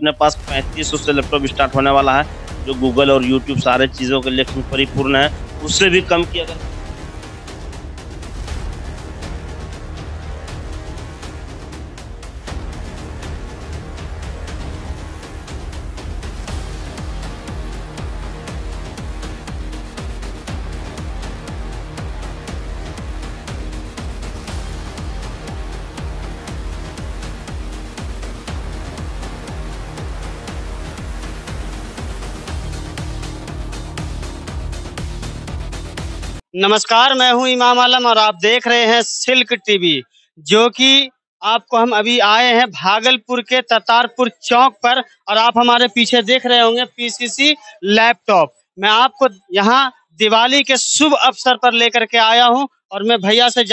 अपने पास 3500 से laptop start होने वाला है, जो गूगल और यूट्यूब सारे चीज़ों के लिए परिपूर्ण है। उससे भी कम की अगर नमस्कार, मैं हूं इमाम आलम और आप देख रहे हैं सिल्क टीवी, जो कि आपको हम अभी आए हैं भागलपुर के ततारपुर चौक पर और आप हमारे पीछे देख रहे होंगे पीसीसी लैपटॉप। मैं आपको यहां दिवाली के शुभ अवसर पर लेकर के आया हूं और मैं भैया से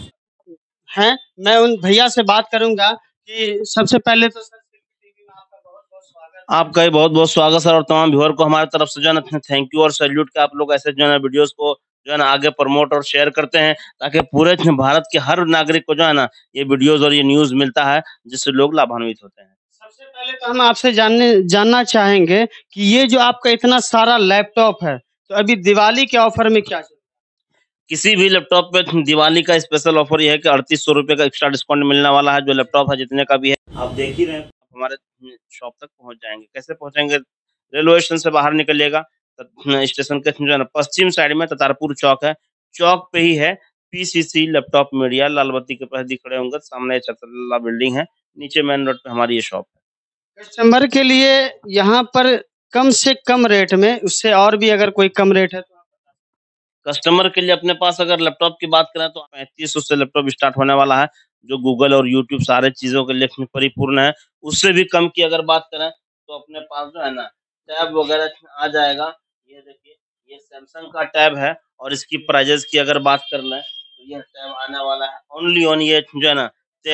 मैं उन भैया से बात करूंगा कि सबसे पहले तो सर सिल्क टीवी में आपका बहुत बहुत स्वागत। आपका भी बहुत बहुत स्वागत सर, और तमाम व्यूअर को हमारी तरफ से जो है ना थैंक यू और सैल्यूट कि आप लोग ऐसे जो है ना वीडियोस को जो है ना आगे प्रमोट और शेयर करते हैं, ताकि पूरे भारत के हर नागरिक को जो है ना ये वीडियोस और ये न्यूज मिलता है, जिससे लोग लाभान्वित होते हैं। सबसे पहले तो हम आपसे जानना चाहेंगे कि ये जो आपका इतना सारा लैपटॉप है, तो अभी दिवाली के ऑफर में क्या चल रहा है? किसी भी लैपटॉप पे दिवाली का स्पेशल ऑफर ये है कि 3800 रुपये का एक्स्ट्रा डिस्काउंट मिलने वाला है। जो लैपटॉप है जितने का भी है, आप देख ही रहे हैं, हमारे शॉप तक पहुंच जाएंगे। कैसे पहुंचेंगे? रेलवे स्टेशन से बाहर निकलिएगा, स्टेशन के जो है ना पश्चिम साइड में ततारपुर चौक है, चौक पे ही है पीसीसी लैपटॉप मीडिया। लालबत्ती के पास दिख रहे होंगे, सामने चतरला बिल्डिंग है, नीचे मेन रोड पे हमारी ये शॉप है। कस्टमर के लिए यहाँ पर कम से कम रेट में, उससे और भी अगर कोई कम रेट है तो आप बता। कस्टमर के लिए अपने पास अगर लैपटॉप की बात करें तो 3500 से लैपटॉप स्टार्ट होने वाला है, जो गूगल और यूट्यूब सारे चीजों के लिए परिपूर्ण है। उससे भी कम की अगर बात करें तो अपने पास जो है ना टैब वगैरह आ जाएगा। ये देखिए, ये सैमसंग का टैब है और इसकी प्राइजेस की अगर बात कर लें तो यह टैब आने वाला है ओनली ऑन ये जो है ना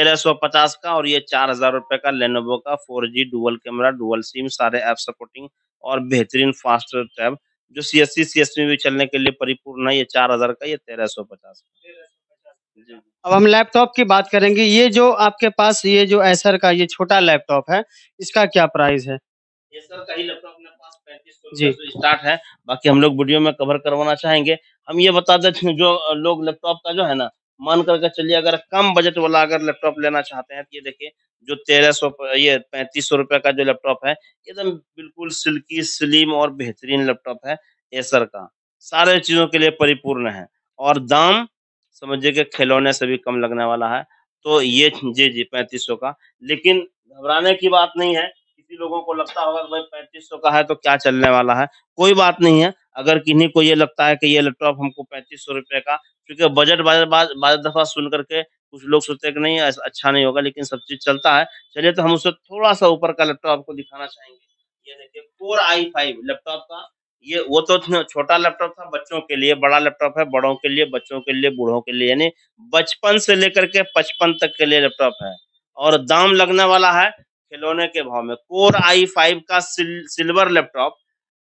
1350 का, और ये 4000 रुपए का लेनोवो का 4G dual camera dual SIM सारे ऐप सपोर्टिंग और बेहतरीन फास्ट टैब, जो सीएससी सीएससी में भी चलने के लिए परिपूर्ण है। ये 4000 का, ये 1350 का। जी। अब हम लैपटॉप की बात करेंगे। ये जो आपके पास ये जो एसर का ये छोटा लैपटॉप है, इसका क्या प्राइस है? ये सर का ही लैपटॉप अपने पास 3500 जी। रुपए से स्टार्ट है। बाकी हम लोग वीडियो में कवर करवाना चाहेंगे। हम ये बता देते हैं, जो लोग लैपटॉप का जो है ना मान करके चलिए, अगर कम बजट वाला अगर लैपटॉप लेना चाहते हैं तो ये देखिए, जो 1300 ये 3500 रुपए का जो लैपटॉप है, एकदम बिल्कुल सिल्की स्लिम और बेहतरीन लैपटॉप है एसर का। सारे चीजों के लिए परिपूर्ण है और दाम समझिए कि खिलौने से भी कम लगने वाला है। तो ये जी 3500 का, लेकिन घबराने की बात नहीं है। किसी लोगों को लगता होगा कि भाई 3500 का है तो क्या चलने वाला है, कोई बात नहीं है। अगर किन्हीं को ये लगता है कि ये लैपटॉप हमको 3500 रुपए का, क्योंकि बजट बाद दफा सुन करके कुछ लोग सोचते हैं कि नहीं अच्छा नहीं होगा, लेकिन सब चीज चलता है। चलिए तो हम उससे थोड़ा सा ऊपर का लैपटॉप आपको दिखाना चाहेंगे। ये देखिए कोर i5 लैपटॉप का, ये वो तो छोटा लैपटॉप था बच्चों के लिए, बड़ा लैपटॉप है बड़ों के लिए, बच्चों के लिए, बूढ़ों के लिए, यानी बचपन से लेकर के 55 तक के लिए लैपटॉप है। और दाम लगने वाला है खिलौने के भाव में। कोर i5 का सिल्वर लैपटॉप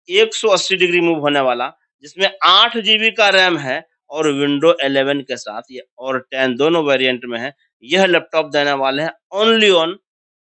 180 डिग्री मूव होने वाला, जिसमें 8 GB का रैम है और विंडो 11 के साथ, ये और 10 दोनों वेरिएंट में है। यह लैपटॉप देने वाले हैं ओनली ऑन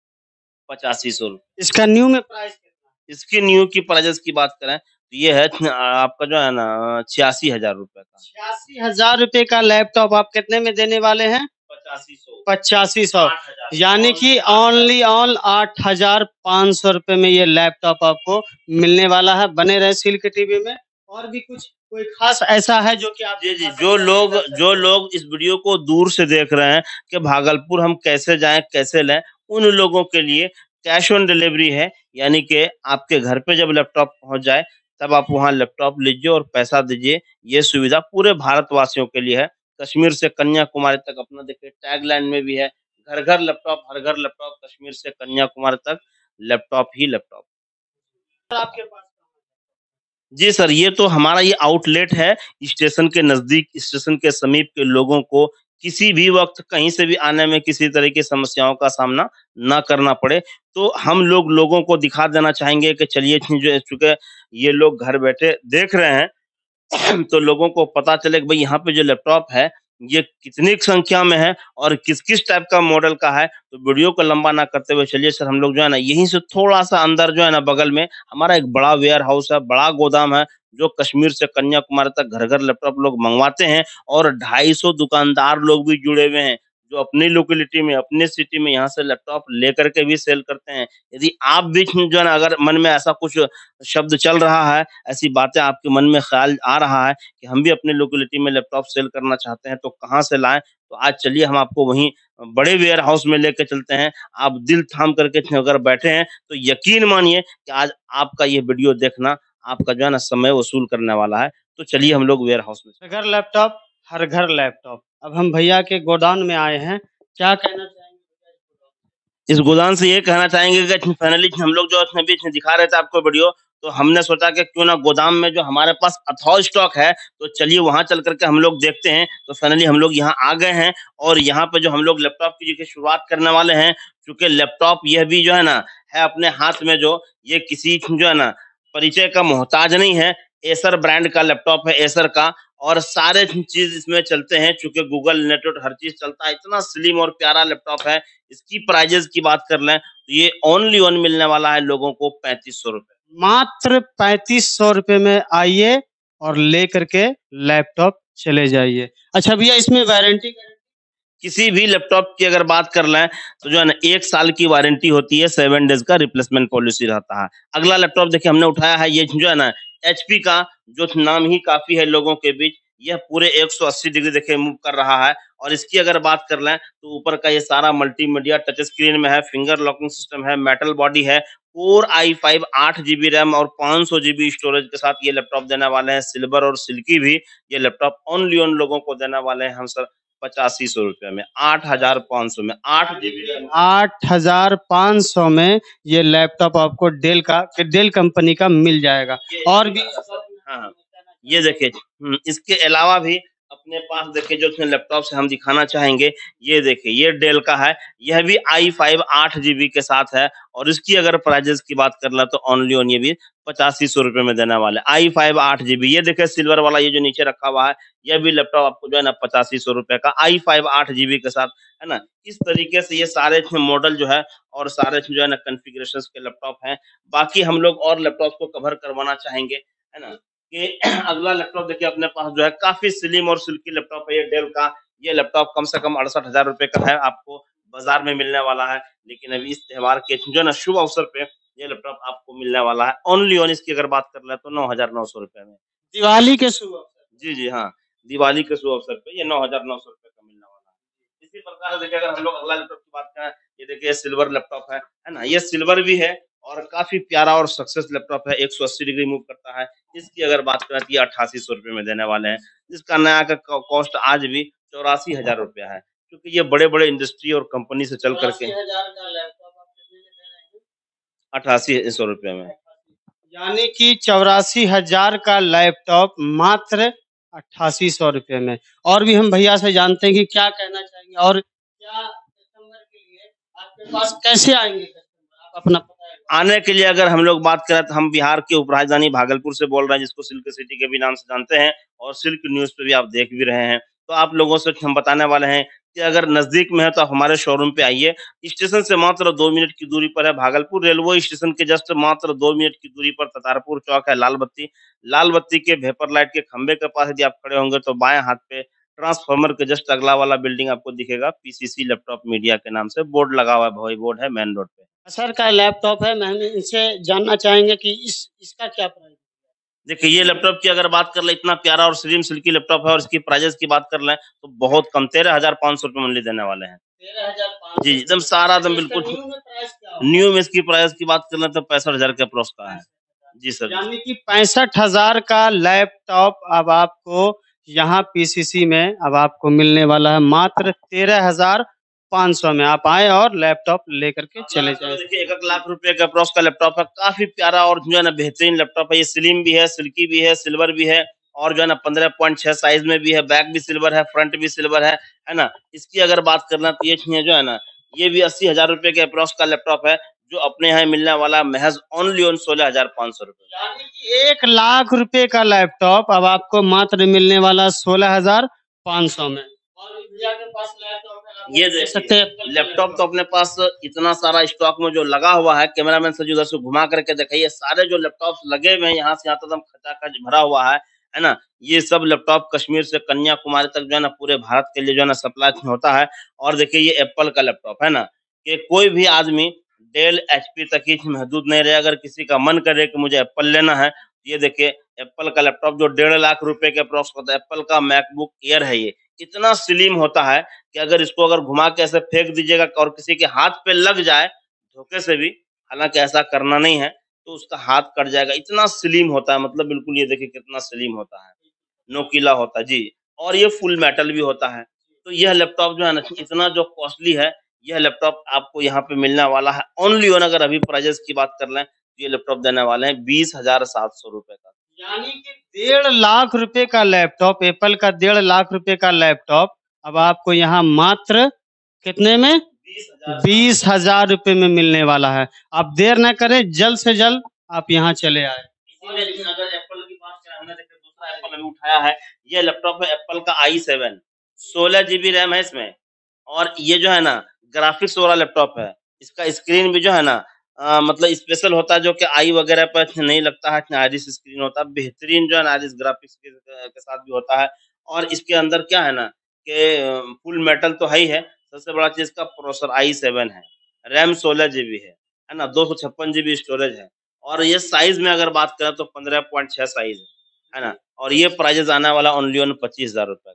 8500 रुपये। इसका न्यू में प्राइस कितना है? इसकी न्यू की प्राइजेस की बात करें तो ये है आपका जो है ना 86,000 रुपए का। 86,000 रुपए का लैपटॉप आप कितने में देने वाले हैं? 8500। 8500, 8,000 यानी कि ओनली ऑन 8,500 रुपए में ये लैपटॉप आपको मिलने वाला है। बने रहे सिल्क टीवी में। और भी कुछ कोई खास ऐसा है जो कि आप जी जी, जो लोग इस वीडियो को दूर से देख रहे हैं कि भागलपुर हम कैसे जाएं कैसे लें, उन लोगों के लिए कैश ऑन डिलीवरी है। यानी कि आपके घर पे जब लैपटॉप पहुंच जाए तब आप वहां लैपटॉप लीजिए और पैसा दीजिए। ये सुविधा पूरे भारतवासियों के लिए है, कश्मीर से कन्याकुमारी तक। अपना देखिए टैगलाइन में भी है, घर घर लैपटॉप हर घर लैपटॉप, कश्मीर से कन्याकुमारी तक लैपटॉप ही लैपटॉप। आपके पास? जी सर, ये तो हमारा ये आउटलेट है स्टेशन के नज़दीक, स्टेशन के समीप के लोगों को किसी भी वक़्त कहीं से भी आने में किसी तरह की समस्याओं का सामना ना करना पड़े। तो हम लोगों को दिखा देना चाहेंगे कि चलिए जो चूँकि ये लोग घर बैठे देख रहे हैं तो लोगों को पता चले कि भई यहाँ पे जो लैपटॉप है ये कितनी संख्या में है और किस-किस टाइप का मॉडल का है, तो वीडियो को लंबा ना करते हुए चलिए सर हम लोग जो है ना यहीं से थोड़ा-सा अंदर जो है ना बगल में हमारा एक बड़ा वेयर हाउस है, बड़ा गोदाम है, जो कश्मीर से कन्याकुमारी तक घर-घर लैपटॉप लोग मँगवाते हैं और 250 दुकानदार लोग भी जुड़े हुए हैं, जो अपनी लोकेलिटी में, अपने सिटी में यहाँ से लैपटॉप लेकर के भी सेल करते हैं। यदि आप भी जो है ना अगर मन में ऐसा कुछ शब्द चल रहा है, ऐसी बातें आपके मन में ख़्याल आ रहा है कि हम भी अपने लोकेलिटी में लैपटॉप सेल करना चाहते हैं, तो कहाँ से लाएँ? तो आज चलिए हम आपको वहीं बड़े वेयर हाउस में लेके चलते हैं। आप दिल थाम करके अगर बैठे हैं, तो यकीन मानिए कि आज आपका ये वीडियो देखना आपका जो है ना समय वसूल करने वाला है। तो चलिए हम लोग वेयर हाउस में चलते घर लैपटॉप, हर घर लैपटॉप। अब हम भैया के गोडाउन में आए हैं, क्या कहना चाहेंगे भैया इस गोडाउन हैं। इस गोदाम से ये कहना चाहेंगे कि फाइनली हम लोग जो इसमें बीच में दिखा रहे थे आपको वीडियो, तो हमने सोचा कि क्यों ना गोदाम में जो हमारे पास अथॉल स्टॉक है, तो चलिए वहाँ चल कर के हम लोग देखते हैं। तो फाइनली हम लोग यहाँ आ गए हैं और यहाँ पे जो हम लोग लैपटॉप की देखिए शुरुआत करने वाले हैं, चूँकि लैपटॉप यह भी जो है ना, है अपने हाथ में जो, ये किसी जो है ना परिचय का मोहताज नहीं है। एसर ब्रांड का लैपटॉप है, एसर का और सारे चीज़ इसमें चलते हैं, चूँकि गूगल नेटवर्क हर चीज़ चलता है। इतना स्लिम और प्यारा लैपटॉप है। इसकी प्राइजेज़ की बात कर लें, तो ये ओनली वन मिलने वाला है लोगों को ₹3500। मात्र 3500 रुपए में आइए और लेकर के लैपटॉप चले जाइए। अच्छा भैया इसमें वारंटी किसी भी लैपटॉप की अगर बात कर लें, तो जो है ना 1 साल की वारंटी होती है, 7 डेज़ का रिप्लेसमेंट पॉलिसी रहता है। अगला लैपटॉप देखिए हमने उठाया है, ये जो है ना एचपी का, जो नाम ही काफ़ी है लोगों के बीच। यह पूरे 180 डिग्री देखिए मूव कर रहा है और इसकी अगर बात कर लें, तो ऊपर का ये सारा मल्टीमीडिया टच स्क्रीन में है, फिंगर लॉकिंग सिस्टम है, मेटल बॉडी है, कोर i5 8 जीबी रैम और 500 जीबी स्टोरेज के साथ ये लैपटॉप देने वाले हैं। सिल्वर और सिल्की भी ये लैपटॉप ओनली उन लोगों को देने वाले हैं हम सर ₹8500 में, 8500 में, 8 जीबी रैम। 8500 में ये लैपटॉप आपको डेल कंपनी का मिल जाएगा। और भी हाँ, हाँ। ये देखिए इसके अलावा भी अपने पास देखिए जो इसमें लैपटॉप से हम दिखाना चाहेंगे, ये देखिए ये डेल का है, यह भी i5 8 जीबी के साथ है और इसकी अगर प्राइजेज़ की बात कर लें तो ओनली ऑन ये भी ₹8500 में देने वाले हैं। i5 8 जीबी ये देखिए सिल्वर वाला ये जो नीचे रखा हुआ है, यह भी लैपटॉप आपको जो है ना ₹8500 का i5 8 जीबी के साथ, है ना? इस तरीके से ये सारे मॉडल जो है और सारे जो है ना कॉन्फ़िगरेशंस के लैपटॉप हैं। बाकी हम लोग और लैपटॉप को कवर करवाना चाहेंगे, है ना? कि अगला लैपटॉप देखिए अपने पास जो है काफ़ी स्लिम और सिल्की लैपटॉप है ये डेल का। ये लैपटॉप कम से कम ₹68,000 का है, आपको बाज़ार में मिलने वाला है। लेकिन अभी इस त्योहार के जो है ना शुभ अवसर पे ये लैपटॉप आपको मिलने वाला है। ओनली ऑन इसकी अगर बात कर लें तो ₹9,900 में। दिवाली के शुभ अवसर जी, जी, हाँ। दिवाली के शुभ अवसर पे ये ₹9,900 का मिलने वाला है। इसी प्रकार से देखिए अगर हम लोग अगला लैपटॉप की बात करें, ये देखिए सिल्वर लैपटॉप है ना? ये सिल्वर भी है और काफ़ी प्यारा और सक्सेस लैपटॉप है, 180 डिग्री मूव करता है। इसकी अगर बात करें तो ये ₹8800 में देने वाले हैं। इसका नया का कॉस्ट आज भी ₹84,000 है, क्योंकि ये बड़े-बड़े इंडस्ट्री और कंपनी से चल कर के 84,000 का लैपटॉप आप कितने में दे रहे हैं? ₹8800 में। यानी कि 84,000 का लैपटॉप मात्र 8800 रुपये में। और भी हम भैया से जानते हैं कि क्या कहना चाहेंगे और क्या कस्टमर के लिए आपके पास कैसे आएँगे कस्टमर? आप अपना बताएँ। आने के लिए अगर हम लोग बात करें तो हम बिहार की उपराजधानी भागलपुर से बोल रहे हैं, जिसको सिल्क सिटी के भी नाम से जानते हैं और सिल्क न्यूज़ पे भी आप देख भी रहे हैं। तो आप लोगों से हम बताने वाले हैं कि अगर नज़दीक में है तो आप हमारे शोरूम पे आइए। स्टेशन से मात्र 2 मिनट की दूरी पर है, भागलपुर रेलवे स्टेशन के जस्ट मात्र 2 मिनट की दूरी पर ततारपुर चौक है, लाल बत्ती। लाल बत्ती के वेपर लाइट के खंभे के पास यदि आप खड़े होंगे तो बाएँ हाथ पे ट्रांसफार्मर के जस्ट अगला वाला बिल्डिंग आपको दिखेगा, पीसीसी लैपटॉप मीडिया के नाम से बोर्ड लगा हुआ है, भोई बोर्ड है मेन रोड पे। सर का लैपटॉप है, मैं इनसे जानना चाहेंगे कि इसका क्या प्राइस है? देखिए, ये लैपटॉप की अगर बात कर लें, इतना प्यारा और स्लिम सिल्की लैपटॉप है और इसकी प्राइजेज़ की बात कर लें, तो बहुत कम ₹13,500 ओनली देने वाले हैं। 13,500 जी, एकदम सारा एकदम इसका बिल्कुल न्यू में प्राइस क्या होगा? न्यू में इसकी प्राइस की बात कर लें तो 65,000 के अप्रॉक्स का है। जी सर। यानी कि 65,000 का लैपटॉप अब आपको यहाँ पीसीसी में अब आपको मिलने वाला है मात्र 13,500 में। आप आएँ और लैपटॉप लेकर के चले जाएँ। देखिए 1-1 लाख रुपए का अप्रॉक्स का लैपटॉप है, काफ़ी प्यारा और जो है ना बेहतरीन लैपटॉप है। ये स्लिम भी है, सिल्की भी है, सिल्वर भी है और जो है ना 15.6 साइज़ में भी है, बैक भी सिल्वर है, फ्रंट भी सिल्वर है ना? इसकी अगर बात करना तो ये चीज़ें जो है ना, ये भी ₹80,000 के अप्रॉक्स का लैपटॉप है, जो अपने यहाँ मिलने वाला महज़ ओनली ऑन ₹16,500। यानी कि 1 लाख रुपए का लैपटॉप अब आपको मात्र मिलने वाला 16,500 में। ये देख सकते हैं लैपटॉप तो अपने पास इतना सारा स्टॉक में जो लगा हुआ है, कैमरामैन से जो उधर से घुमा करके दिखाइए, सारे जो लैपटॉप्स लगे हुए हैं यहाँ से यहाँ तक एकदम खचाखच भरा हुआ है ना? ये सब लैपटॉप कश्मीर से कन्याकुमारी तक जो है ना पूरे भारत के लिए जो है ना सप्लाई होता है। और देखिए ये एप्पल का लैपटॉप है ना, कि कोई भी आदमी डेल, एचपी तक ही महदूद नहीं रहे। अगर किसी का मन करे कि मुझे एप्पल लेना है, ये देखिए एप्पल का लैपटॉप जो 1.5 लाख रुपए के अप्रॉक्स होता है, एप्पल का मैकबुक एयर है ये। इतना स्लिम होता है कि अगर इसको अगर घुमा के ऐसे फेंक दीजिएगा और किसी के हाथ पे लग जाए धोखे से भी, हालाँकि ऐसा करना नहीं है, तो उसका हाथ कट जाएगा। इतना स्लिम होता है, मतलब बिल्कुल ये देखिए कितना स्लिम होता है, नोकीला होता है। जी, और ये फुल मेटल भी होता है। तो यह लैपटॉप जो है ना इतना जो कॉस्टली है, यह लैपटॉप आपको यहाँ पे मिलने वाला है ओनली ऑन, अगर अभी प्राइजेज़ की बात कर लें, तो ये लैपटॉप देने वाले हैं 20,700 रुपए का। यानी कि 1.5 लाख रुपए का लैपटॉप, एप्पल का 1.5 लाख रुपए का लैपटॉप अब आपको यहाँ मात्र कितने में? 20,000 20,000 रुपए में मिलने वाला है। आप देर न करें, जल्द से जल्द आप यहाँ चले आए। इसीलिए अगर एप्पल की बात करें, हमने देखिए दूसरा एप्पल अभी उठाया है, ये लैपटॉप है एप्पल का i7, 16 जीबी रैम है इसमें। और ये जो है ना ग्राफिक्स वाला लैपटॉप है। इसका स्क्रीन भी जो है ना मतलब स्पेशल होता है, जो कि आई वगैरह पर नहीं लगता है, आइरिस स्क्रीन होता है। बेहतरीन जो है ना आइरिस ग्राफिक्स के साथ भी होता है। और इसके अंदर क्या है ना कि फुल मेटल तो है ही है, सबसे बड़ा चीज़ इसका प्रोसेसर i7 है, रैम 16 जीबी है ना? 256 जीबी स्टोरेज है। और ये साइज़ में अगर बात करें तो 15.6 साइज़ है ना? और ये प्राइज़ आने वाला ओनली ऑन ₹25,000 का।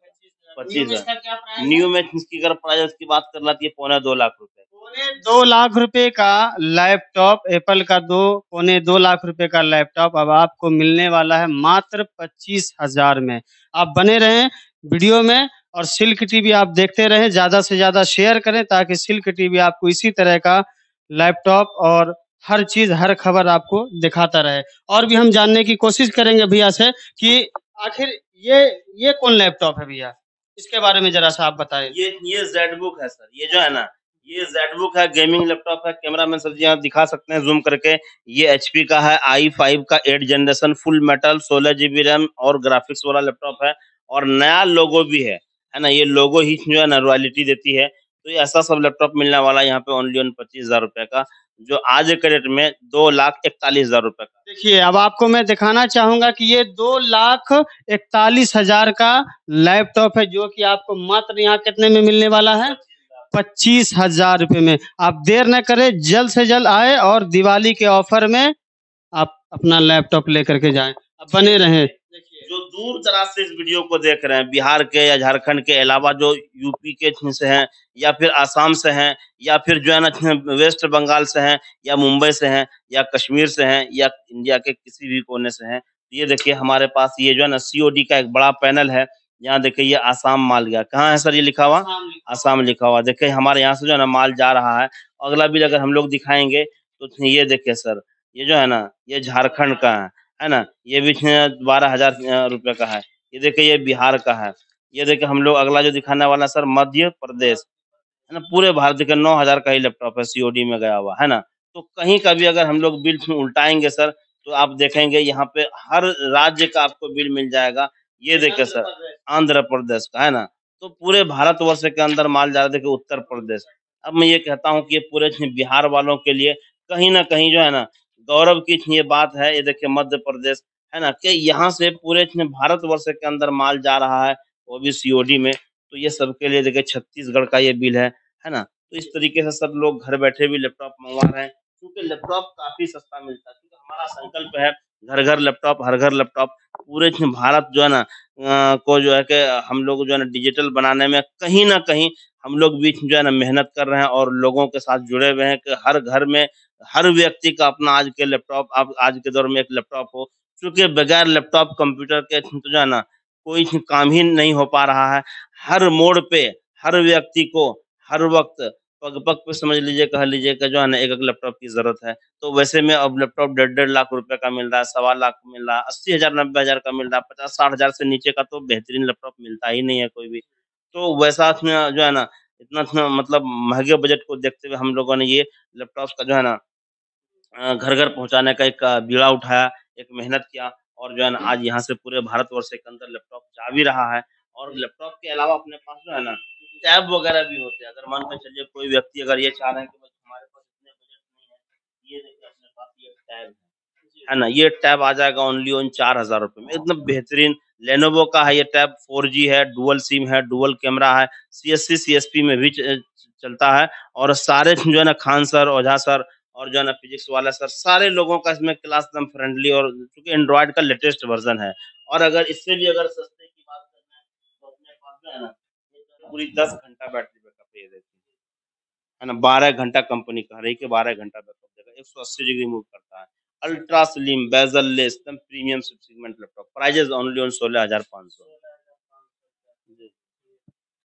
25,000 न्यू में इसकी अगर प्राइस की बात कर रहा तो ये पौने 2 लाख रुपए। पौने 2 लाख रुपए का लैपटॉप, एप्पल का दो पौने 2 लाख रुपए का लैपटॉप अब आपको मिलने वाला है मात्र 25,000 में। आप बने रहें वीडियो में और सिल्क टीवी आप देखते रहें, ज़्यादा से ज़्यादा शेयर करें ताकि सिल्क टीवी आपको इसी तरह का लैपटॉप और हर चीज़, हर खबर आपको दिखाता रहे। और भी हम जानने की कोशिश करेंगे भैया से कि आखिर ये कौन लैपटॉप है भैया? इसके बारे में ज़रा-सा आप बताएँ। ये ज़ेडबुक है सर, ये जो है ना, ये ज़ेडबुक है, गेमिंग लैपटॉप है। कैमरामैन सर जी यहाँ दिखा सकते हैं ज़ूम करके। ये एचपी का है, i5 का 8 generation full metal 16 GB RAM और ग्राफिक्स वाला लैपटॉप है। और नया लोगो भी है ना? ये लोगो ही जो है ना रॉयल्टी देती है। तो ये ऐसा सब लैपटॉप मिलने वाला है यहाँ पे ओनली ऑन 25,000 रुपए का, जो आज के रेट में 2,41,000 रुपए का। देखिए, अब आपको मैं दिखाना चाहूँगा कि ये 2,41,000 का लैपटॉप है, जो कि आपको मात्र यहाँ कितने में मिलने वाला है? 25,000 रुपए में। आप देर न करें, जल्द से जल्द आएँ और दिवाली के ऑफर में आप अपना लैपटॉप लेकर के जाएँ। अब बने रहें। जो दूर-दराज से इस वीडियो को देख रहे हैं, बिहार के या झारखंड के अलावा जो यूपी के से हैं या फिर आसाम से हैं या फिर जो है ना वेस्ट बंगाल से हैं या मुंबई से हैं या कश्मीर से हैं या इंडिया के किसी भी कोने से हैं, ये देखिए हमारे पास ये जो है ना सीओडी का एक बड़ा पैनल है। यहाँ देखिए ये आसाम माल गया। कहाँ है सर ये लिखा हुआ? आसाम लिखा हुआ। देखिए हमारे यहाँ से जो है ना माल जा रहा है। अगला बिल अगर हम लोग दिखाएँगे तो ये देखिए सर, ये जो है ना, ये झारखंड का है ना? ये भी 12,000 रुपए का है। ये देखिए ये बिहार का है। ये देखिए हम लोग अगला जो दिखाने वाला है सर मध्य प्रदेश, है ना? पूरे भारत देखिए 9,000 का ही लैपटॉप है सीओडी में गया हुआ, है ना? तो कहीं का भी अगर हम लोग बिल उल्टाएँगे सर, तो आप देखेंगे यहाँ पे हर राज्य का आपको बिल मिल जाएगा। ये देखिए सर, आंध्र प्रदेश का, है ना? तो पूरे भारतवर्ष के अंदर माल जा रहा है, देखिए उत्तर प्रदेश। अब मैं ये कहता हूँ कि ये पूरे बिहार वालों के लिए कहीं न कहीं जो है ना, गौरव की ये बात है। ये देखिए मध्य प्रदेश, है ना? कि यहाँ से पूरे भारतवर्ष के अंदर माल जा रहा है, वो भी सीओडी में। तो ये सबके लिए देखिए छत्तीसगढ़ का ये बिल है ना? तो इस तरीके से सब लोग घर बैठे भी लैपटॉप मँगवा रहे हैं, क्योंकि लैपटॉप काफ़ी सस्ता मिलता है। क्योंकि हमारा संकल्प है घर-घर लैपटॉप, हर घर लैपटॉप। पूरे भारत जो है ना को जो है कि हम लोग जो है ना डिजिटल बनाने में कहीं न कहीं हम लोग भी जो है ना मेहनत कर रहे हैं और लोगों के साथ जुड़े हुए हैं कि हर घर में हर व्यक्ति का अपना आज के लैपटॉप, अब आज के दौर में एक लैपटॉप हो। क्योंकि बगैर लैपटॉप, कंप्यूटर के तो जो है ना कोई काम ही नहीं हो पा रहा है। हर मोड़ पे, हर व्यक्ति को, हर वक़्त, पग-पग पे समझ लीजिए, कह लीजिए कि जो है ना एक-एक लैपटॉप की ज़रूरत है। तो वैसे में अब लैपटॉप डेढ़-डेढ़ लाख रुपए का मिल रहा है, सवा लाख मिल रहा है, 80,000 90,000 का मिल रहा है, 50-60,000 से नीचे का तो बेहतरीन लैपटॉप मिलता ही नहीं है कोई भी। तो वैसा उसमें जो है ना इतना मतलब महँगे बजट को देखते हुए हम लोगों ने ये लैपटॉप्स का जो है ना घर-घर पहुँचाने का एक बीड़ा उठाया, एक मेहनत किया और जो है ना आज यहाँ से पूरे भारतवर्ष के अंदर लैपटॉप जा भी रहा है। और लैपटॉप के अलावा अपने पास जो है ना टैब वगैरह भी होते हैं। अगर मान के चलिए कोई व्यक्ति अगर ये चाह रहे हैं कि बस हमारे पास इतने बजट नहीं है, ये देखिए अपने पास ये टैब है ना? ये टैब आ जाएगा ओनली ऑन 4000 रुपए में। एकदम बेहतरीन लेनोवो का है ये टैब, 4G है, डुअल सिम है, डुअल कैमरा है, सीएससी, सीएसपी में भी चलता है और सारे जो है ना खान सर, ओझा सर और जो है ना फिजिक्स वाला सर, सारे लोगों का इसमें क्लास एकदम फ्रेंडली और चूँकि एंड्रॉयड का लेटेस्ट वर्ज़न है और अगर इससे भी अगर सस्ते की बात करना है, तो अपने पास जो है ना, ये पूरी 10 घंटा बैटरी बैकअप ये देती है ना? 12 घंटा कंपनी कह रही है कि 12 घंटा बैकअप देगा, 180 डिग्री मूव करता है। अल्ट्रा स्लिम, बेज़ल लेस, एकदम premium segment laptop, price is only on 16,500